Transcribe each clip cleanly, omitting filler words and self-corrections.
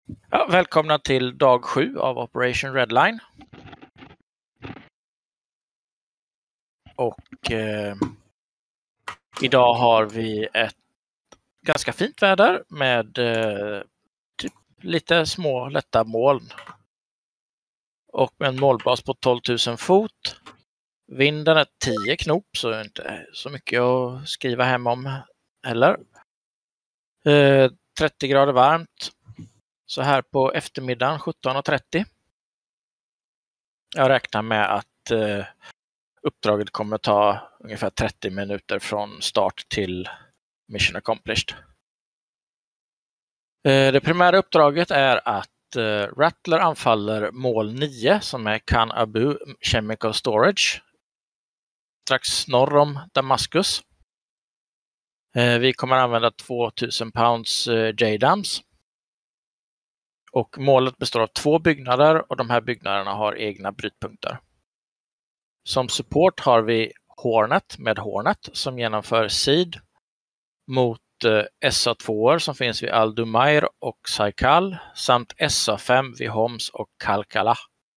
Ja, välkomna till dag 7 av Operation Redline. Och idag har vi ett ganska fint väder med typ lite små lätta moln. Och med en målbas på 12 000 fot. Vinden är 10 knop, så det är inte så mycket att skriva hem om heller. 30 grader varmt. Så här på eftermiddagen 17:30. Jag räknar med att uppdraget kommer att ta ungefär 30 minuter från start till mission accomplished. Det primära uppdraget är att Rattler anfaller mål 9 som är Khan Abu Chemical Storage strax norr om Damaskus. Vi kommer att använda 2000 pounds JDAMs. Och målet består av 2 byggnader och de här byggnaderna har egna brytpunkter. Som support har vi Hornet med Hornet som genomför SEED mot SA2 som finns vid Al-Dumair och Saikal samt SA5 vid Homs och Kalkala.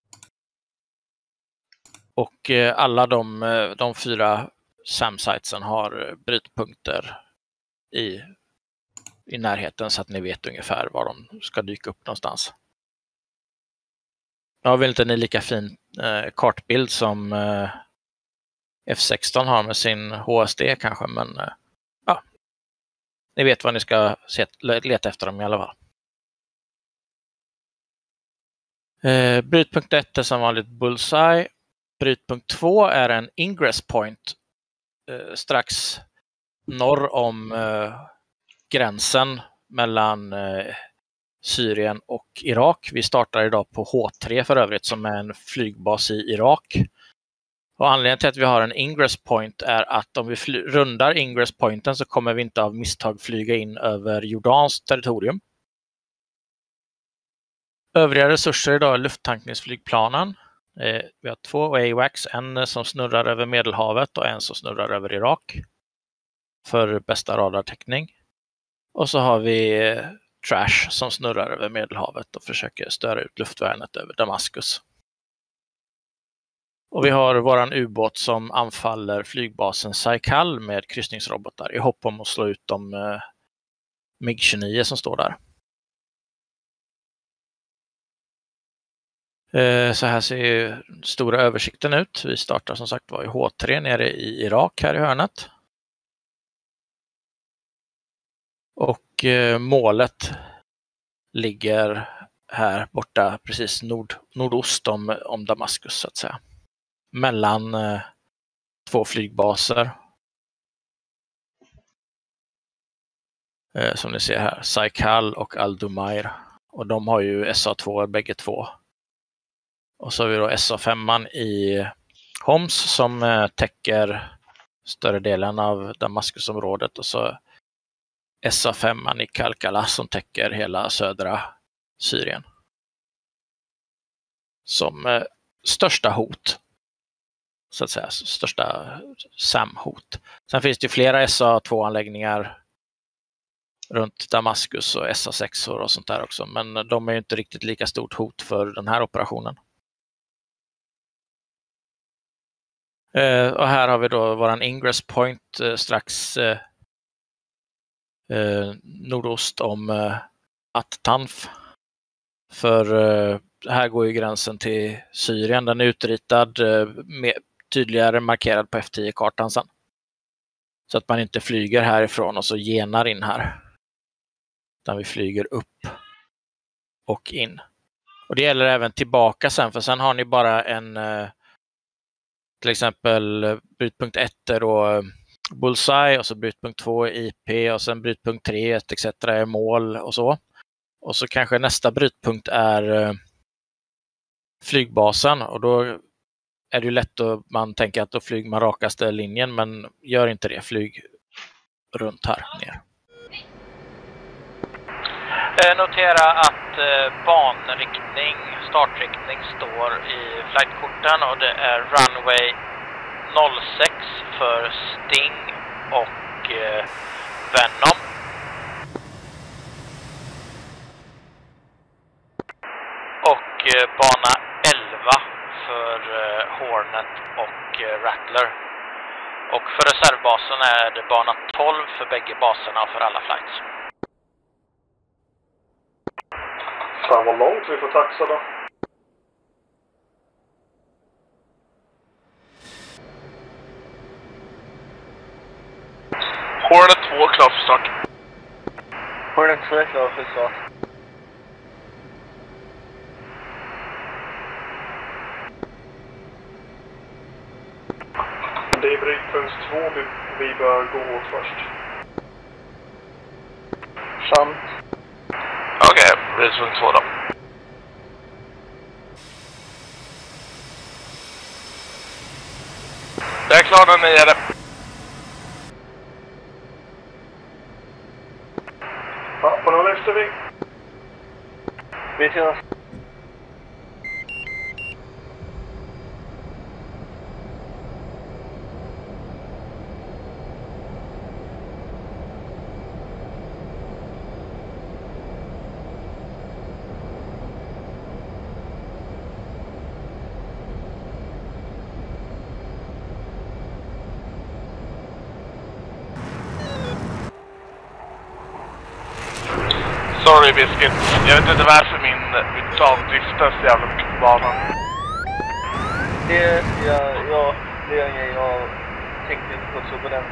Och alla de 4 SAM-sitesen har brytpunkter i närheten så att ni vet ungefär var de ska dyka upp någonstans. Jag har väl inte en lika fin kartbild som F16 har med sin HSD kanske, men ja, ni vet vad ni ska leta efter dem i alla fall. Brytpunkt 1 är som vanligt Bullseye. Brytpunkt 2 är en ingress point strax norr om gränsen mellan Syrien och Irak. Vi startar idag på H3 för övrigt som är en flygbas i Irak. Och anledningen till att vi har en ingress point är att om vi rundar ingress pointen så kommer vi inte av misstag flyga in över Jordans territorium. Övriga resurser idag är lufttankningsflygplanen. Vi har 2 AWACS, en som snurrar över Medelhavet och en som snurrar över Irak för bästa radartäckning. Och så har vi Trash som snurrar över Medelhavet och försöker störa ut luftvärnet över Damaskus. Och vi har våran ubåt som anfaller flygbasen Saikal med kryssningsrobotar i hopp om att slå ut de MiG-29 som står där. Så här ser ju stora översikten ut. Vi startar som sagt var i H3 nere i Irak här i hörnet. Och målet ligger här borta precis nordost om Damaskus så att säga. Mellan 2 flygbaser. Som ni ser här, Saikal och Al-Dumair. Och de har ju SA2 bägge två. Och så har vi då SA5 i Homs som täcker större delen av Damaskusområdet och så SA5 i Kalkala som täcker hela södra Syrien. Som största hot. Så att säga, största SAM-hot. Sen finns det flera SA2-anläggningar runt Damaskus och SA6 och sånt där också. Men de är ju inte riktigt lika stort hot för den här operationen. Och här har vi då våran ingress point strax nordost om At-Tanf. För här går ju gränsen till Syrien. Den är utritad tydligare markerad på F10-kartan sen. Så att man inte flyger härifrån och så genar in här. Utan vi flyger upp och in. Och det gäller även tillbaka sen. För sen har ni bara en till exempel brytpunkt 1 är då Bullseye och så brytpunkt 2 är IP och sen brytpunkt 3 etc. är mål och så. Och så kanske nästa brytpunkt är flygbasen och då är det ju lätt att man tänker att då flyger man rakaste linjen men gör inte det, flyg runt här ner. Notera att banriktning, startriktning står i flightkorten och det är runway 06 för Sting och Venom. bana 11 för Hornet och Rattler. Och för reservbasen är det bana 12 för bägge baserna för alla flights. Fan vad långt vi får taxa då. Hornet 2 klar för start. Hornet 2 är klar för start. Det är brytpunkt 2 vi bör gå åt först. Sant. Okej, brytpunkt 2 då. Jag är klar när ni är det. Ja, på någon efter vi. Vi ses. Sorry Biscuit, jag vet inte varför mitt plan driftar så jävla mycket på banan. Det är en grej jag tänkte inte på turbulens.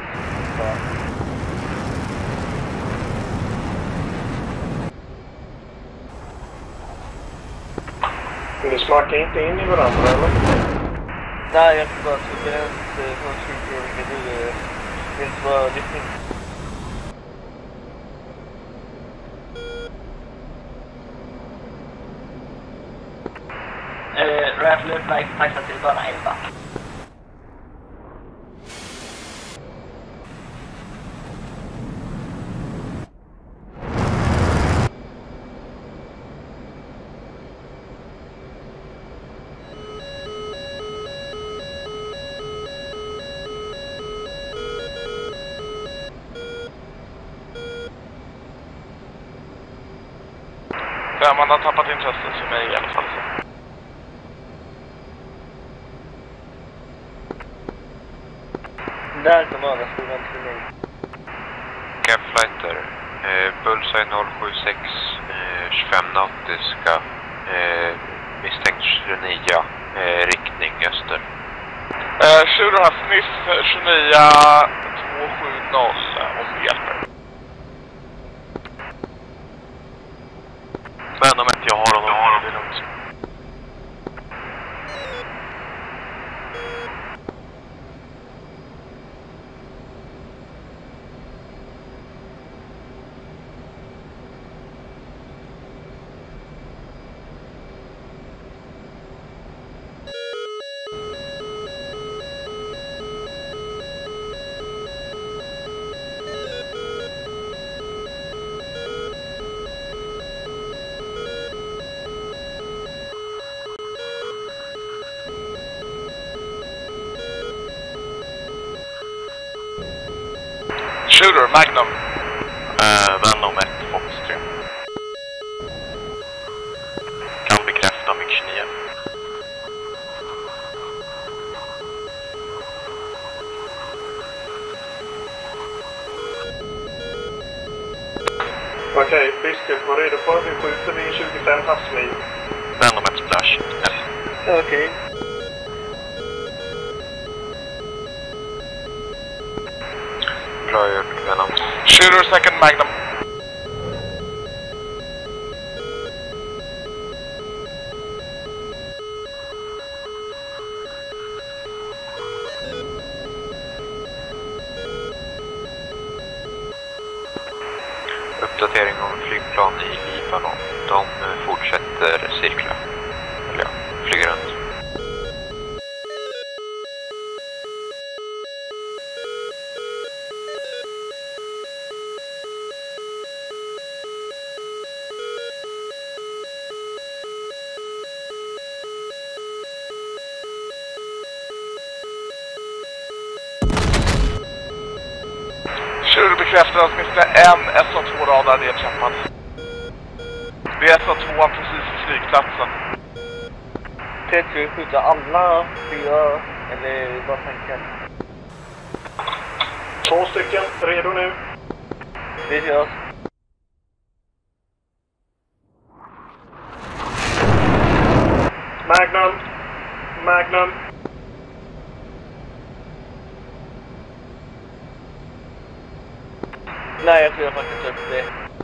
Men ni smackar inte in i varandra eller? Nej, jag tror bara turbulens från sjukvården du inte vara riktning. Rattler flight taxa till bana 11. Ja, man har tappat intresset för mig i alla fall. Där kommer överskolan till mig. Capflighter, Bullseye 076, 25 nautiska, misstänkt 29, riktning öster. Shooter har sniff 29 270 om det hjälper. Men om inte jag har honom, det är lugnt. Shooter, Magnum. Magnum 1, Fox 3. Kan bekräfta MiG 29. Okej, Biscuit, var redo på att vi skjuter vid 25 havsmil. Magnum 1 splash. Okej. Bra gjort, Venom. Shooter, second Magnum. Uppdatering om flygplan i Libanon. De fortsätter cirkla. Eller ja, flyger runt. Shooter bekräftar att åtminstone en SA2-radar är nedkämpad. Det är SA2 precis vid flygplatsen. Tänkte du skjuta alla 4 eller vad tanken? 2 stycken, redo nu. Det görs. Magnum. Nej, jag tror jag faktiskt upp det.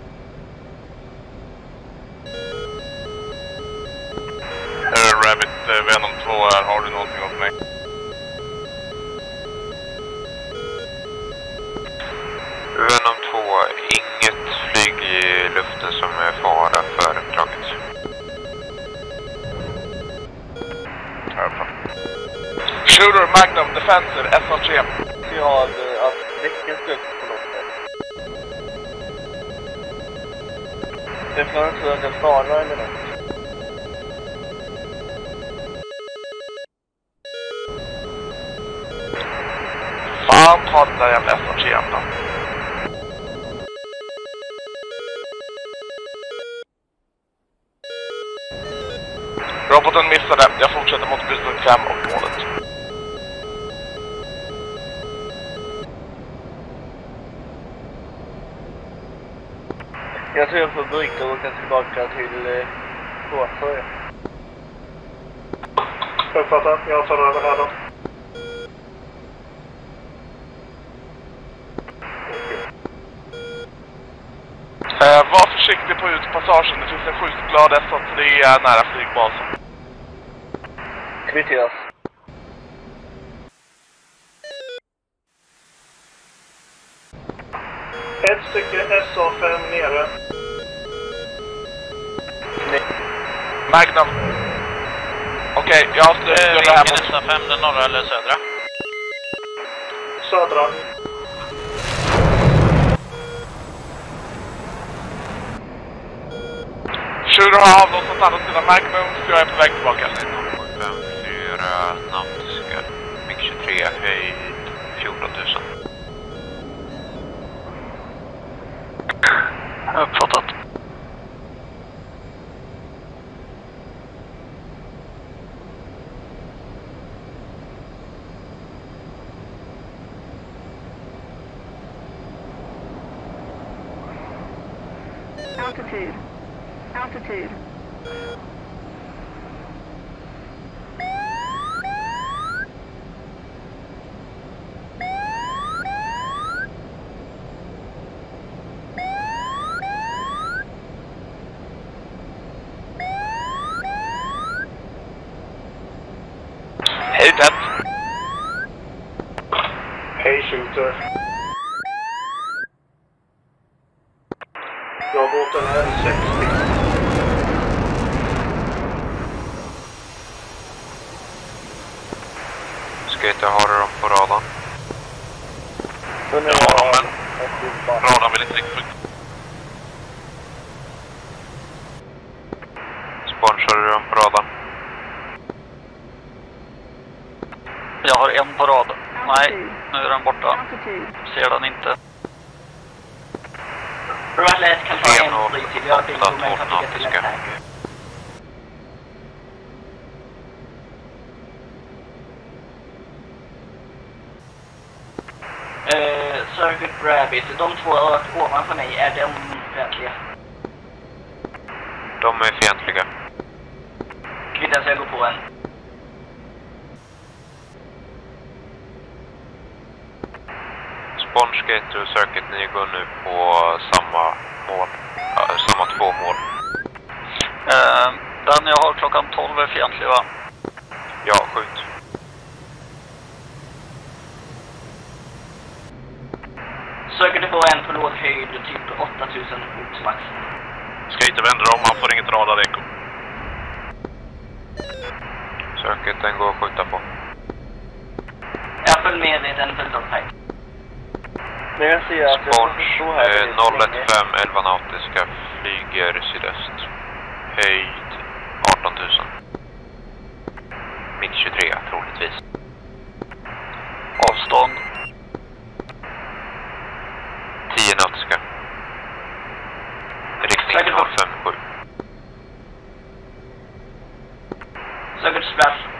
Rabbit, Venom 2 här. Har du någonting åt mig? Venom 2, inget flyg i luften som är fara för uppdraget. Shooter, Magnum, Defensor, SRG. Vi har att däcken ska upp på något sätt. Det är klart så att jag svarar eller något. Fan, ta den där jävla SRG då. Roboten missade. Jag fortsätter mot bussen 5 och målet. Jag tror jag får bryta och åka tillbaka till K4. Uppfattat, jag tar över här då. Var försiktig på utpassagen. Det finns en skjutglad SA3 nära flygbasen. Kvitteras. Ett stycke SA5 nere. Magnum. Okej, jag har slut. Vilken SA5, den norra eller södra? Södra. Shooter har avlossat andra sidan Magnum, så jag är på väg tillbaka. 54 nautiska, MiG 23, höjd 14 000. Uppfattat. Altitude. Hej Ted. Hej Shooter. Jag går åt den här 60. Ska inte ha dem på radarn. Jag har dem, men radarn vill inte riktigt. Sponsrar du dem på radarn? Jag har en på rad. Nej, nu är den borta. Ser den inte. Rallet kan ta en flyg till. Jag har bil och man kan flyga till nautiska. Circuit Rabbit, de två ovanför mig, är de fientliga? De är fientliga. Kvittar så jag går på en. Sponsgate och Circuit, ni går nu på samma mål. Samma 2 mål. Den jag har klockan 12 är fientlig, va? Ja, skjut. Söker du på en på låg höjd, typ 8000 fot max. Ska inte vända om, han får inget radareko. Circuit, den går att skjuta på. Jag följer med i den följdavfärg. Men jag ser att Spons 015 11 nautiska flyger sydöst. Höjd 18 000. MiG 23 troligtvis. Avstånd. 10 nautiska. Riktning 057. Circuit Express.